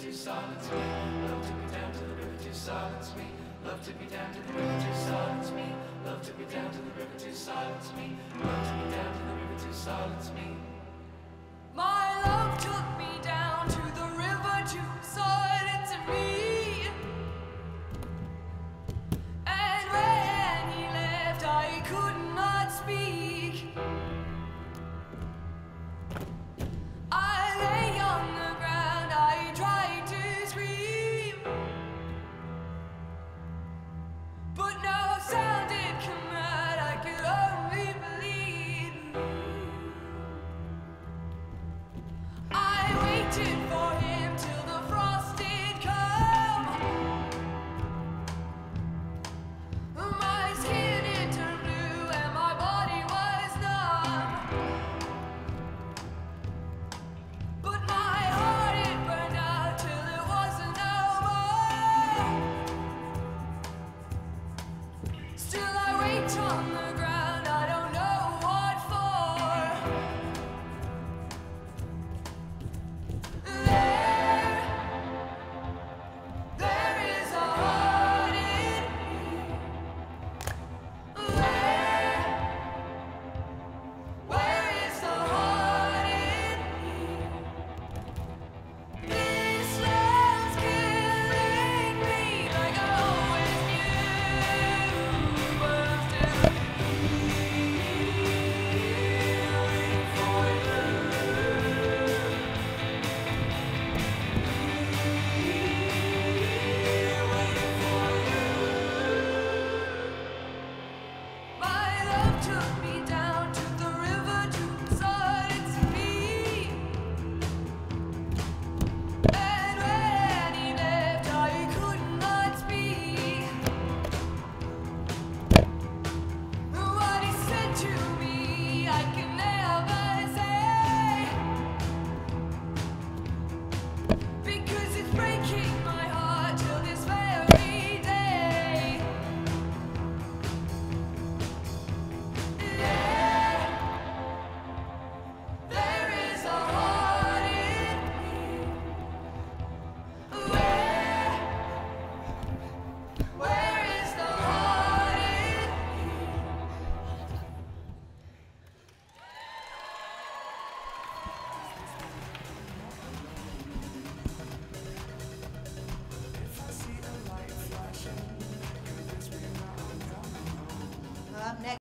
to silence me. Love took me down to the river to silence me. Love took me down to the river to silence me. Love took me down to the river to silence me. Love took me down to the river to silence me.